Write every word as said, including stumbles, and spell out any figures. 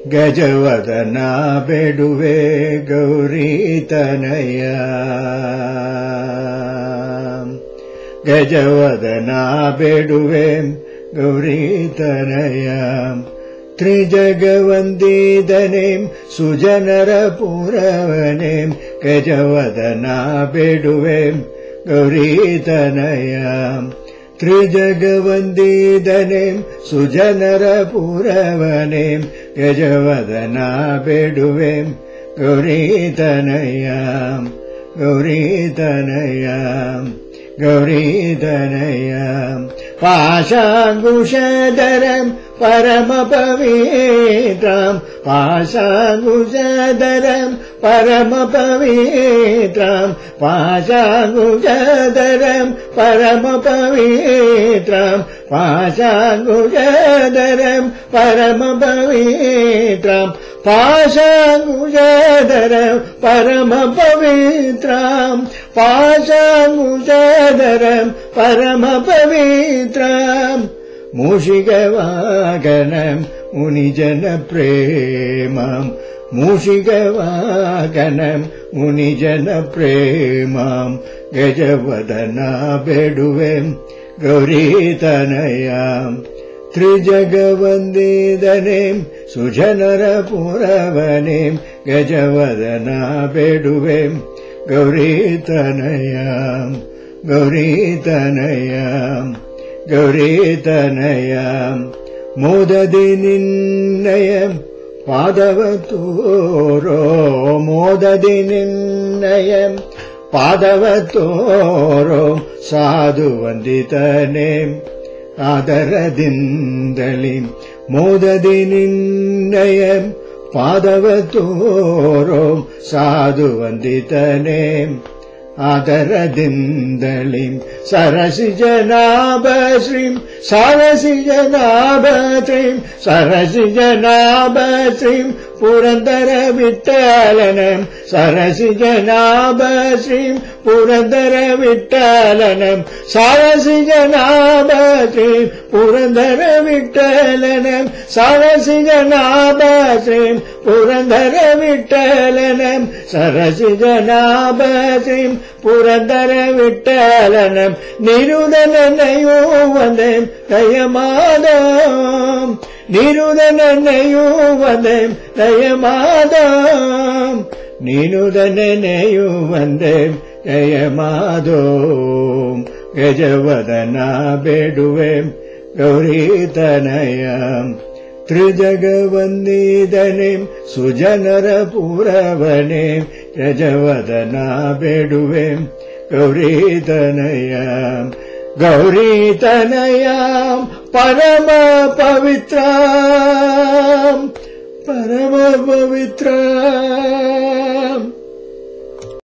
ಗಜವದನ ಬೇಡುವೆ ಗೌರಿ ತನಯ ಗಜವದನ ಬೇಡುವೆ ಗೌರಿ ತನಯ ತ್ರಿಜಗವಂದಿದನೇಂ ಸುಜನರ ಪುರವನೇಂ ಗಜವದನ ಬೇಡುವೆ ಗೌರಿ ತನಯ ತ್ರಿಜಗವಂದಿದನೇಂ ಸುಜನರ ಪುರವನೇಂ ಗಜವದನ ಬೇಡುವೆ ಗೌರಿ ತನಯ ಗೌರಿ ತನಯ ಗೌರಿ ತನಯ ಪಾಶಾಂಕುಶಧರಂ ಪರಮ ಪವಿತ್ರಂ ಪಾಶಾಂಕುಶಧರಂ ಪರಮ ಪವಿತ್ರಂ ಪಾಶಾಂಕುಶಧರಂ ಪರಮ ಪವಿತ್ರಂ ಪಾಶಾಂಕುಶಧರಂ ಪರಮ ಪವಿತ್ರಂ ಪಾಶಾಂಕುಶಧರಂ ಪರಮ ಪವಿತ್ರಂ ಪಾಶಾಂಕುಶಧರಂ ಪರಮ ಪವಿತ್ರಂ ಮೂಷಿಕವಾಗನಂ ಮುನಿಜನ ಪ್ರೇಮಂ ಮೂಷಿಕವಾಗನಂ ಮುನಿಜನ ಪ್ರೇಮಂ ಗಜವದನ ಬೇಡುವೆಂ ಗೌರಿ ತನಯಂ ತ್ರಿಜಗವಂದಿದನೇಂ ಸುಜನರ ಪುರವನೇಂ ಗಜವದನ ಬೇಡುವೆಂ ಗೌರಿ ತನಯಂ ಗೌರಿ ತನಯಂ ಗೌರಿ ತನಯಂ ಮೋದದಿ ನಿನ್ನಯಂ ಪಾದವ ತೋರೋ ಮೋದದಿ ನಿನ್ನಯಂ ಪಾದವ ತೋರೋ ಸಾಧು ವಂದಿತನೇಂ ಆದರದಿಂದಲಿ ಮೋದದಿ ನಿನ್ನಯಂ ಪಾದವ ತೋರೋ ಸಾಧು ವಂದಿತನೇಂ ಆದರದಿಂದಲಿ ಸರಸಿಜನಾಭ ಶ್ರೀಂ ಸರಸಿಜನಾಭ ಶ್ರೀಂ ಸರಸಿಜನಾಭ ಶ್ರೀಂ ಪುರಂದರ ವಿಠ್ಠಲನಂ ಸರಸಿಜನಾಭ ಶ್ರೀಂ ಪುರಂದರ ವಿಠ್ಠಲನಂ ಸರಸಿಜನಾಭ ಶ್ರೀಂ ಪುರಂದರ ವಿಠ್ಠಲನಂ ಸರಸಿಜನಾಭ ಶ್ರೀಂ ಪುರಂದರ ವಿಠ್ಠಲನಂ ಸರಸಿಜನಾಭ ಶ್ರೀಂ ಪುರಂದರ ವಿಠ್ಠಲನಂ ನಿರುದನನಯೋ ವಂದೇಂ ದಯಮಾದಂ ನಿರುದನನಯೋ ವಂದೇಂ ದಯಮಾದಂ ನಿರುದನನಯೋ ವಂದೇಂ ದಯಮಾದೋಂ ಗಜವದನ ಬೇಡುವೆಂ ಗೌರಿ ತನಯಂ ತ್ರಿಜಗವಂದಿದನೇಂ ಸುಜನರ ಪುರವನೇಂ ಗಜವದನ ಬೇಡುವೆಂ ಗೌರಿ ತನಯಂ ಗೌರಿ ತನಯಂ ಪರಮ ಪವಿತ್ರಂ ಪರಮ ಪವಿತ್ರಂ